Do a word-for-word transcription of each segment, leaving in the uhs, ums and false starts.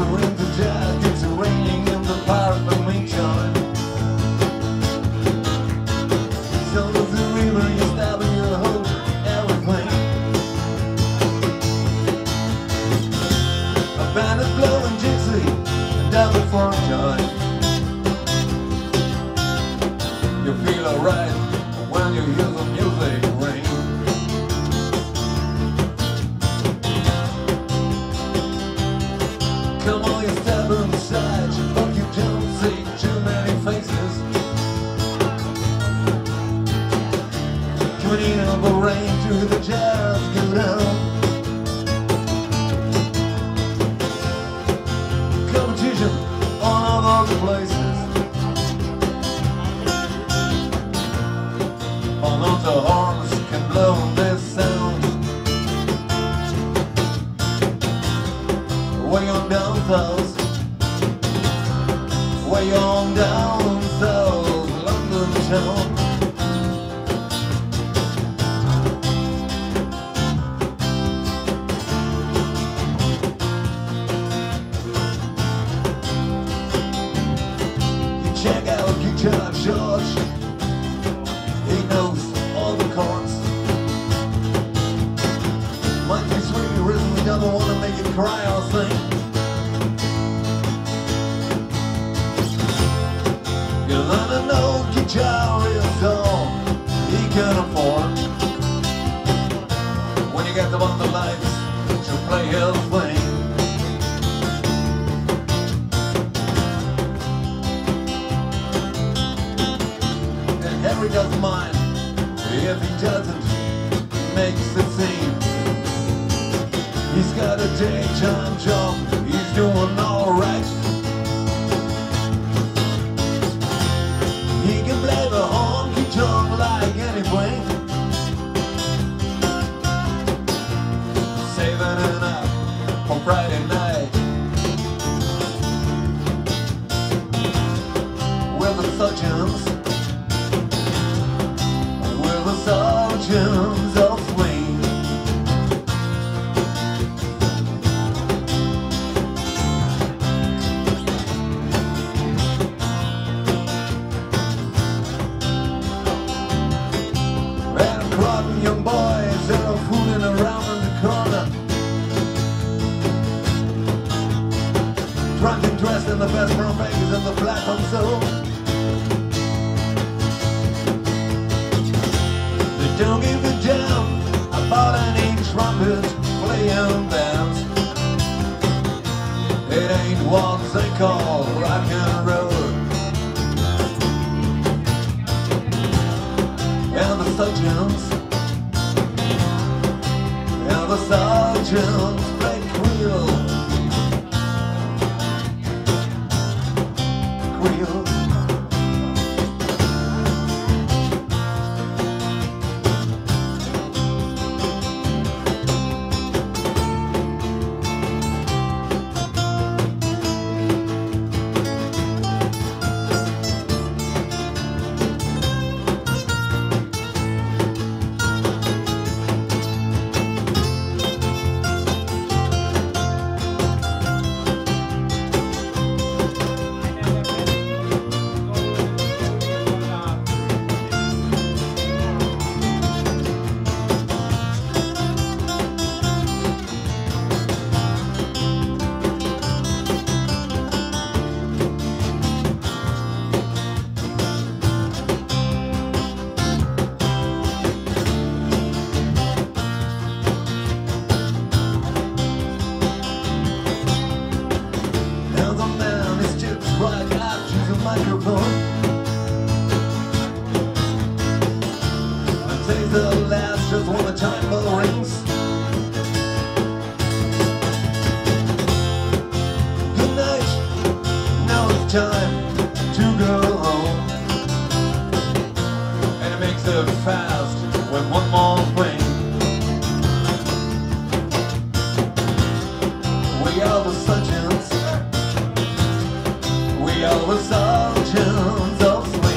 we're into jazz. It's raining in the park, but moonshine. So does the river, you stab in your hope, everything. A band is blowing gypsy, down the front time. You feel alright when you hear the music ring. Come on, you step inside, but you don't see too many faces. Coming in on the rain to the jazz go down. Competition on all other places. All of the horns can blow this sound. Way on down south, way on down south, London town. You check out Guitar George, he knows all the chords. Might be sweet rhythm, he doesn't want to make it cry or sing. Cause I know guitar is all he can afford. When you get them on the lights to play his thing. And Henry doesn't mind if he doesn't, makes it seem. He's got a daytime job, he's doing alright. He can play the honky tonk like anything. Saving it up for Friday night with the surgeons, with the surgeons of swing. Young boys that are fooling around in the corner, drunk and dressed in the best brown baggies and the black on soul. They don't give a damn about any trumpet playing bands. It ain't what they call rock and roll. And the surgeons, and the sergeants play Creole, Creole. Microphone and take the last just when the time bell rings. Good night, now it's time to go home. And it makes it fast with one more thing. We are the surgeons, we are the surgeons of swing.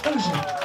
Dankeschön.